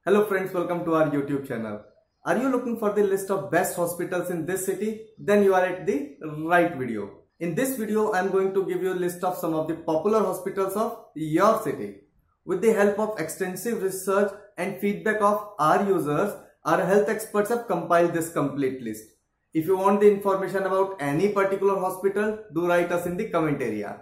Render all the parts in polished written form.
Hello friends, welcome to our YouTube channel. Are you looking for the list of best hospitals in this city? Then you are at the right video. In this video, I am going to give you a list of some of the popular hospitals of your city. With the help of extensive research and feedback of our users, our health experts have compiled this complete list. If you want the information about any particular hospital, do write us in the comment area.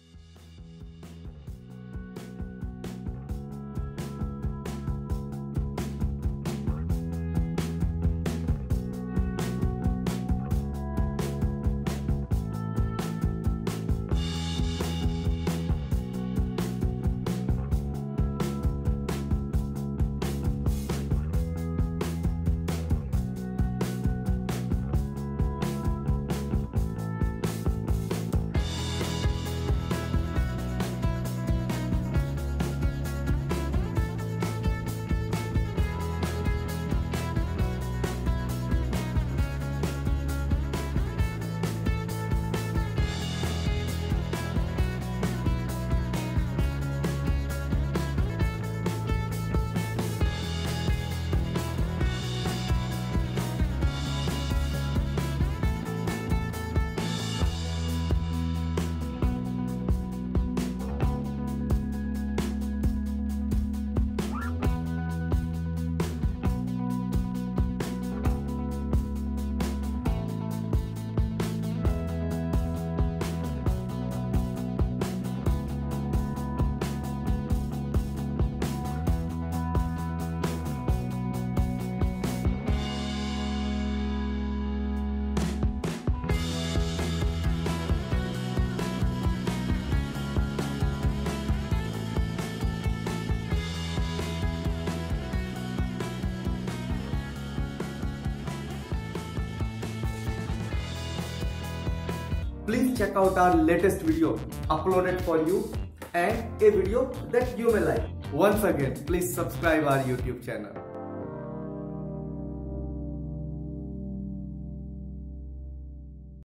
Please check out our latest video uploaded for you and a video that you may like. Once again, please subscribe our YouTube channel.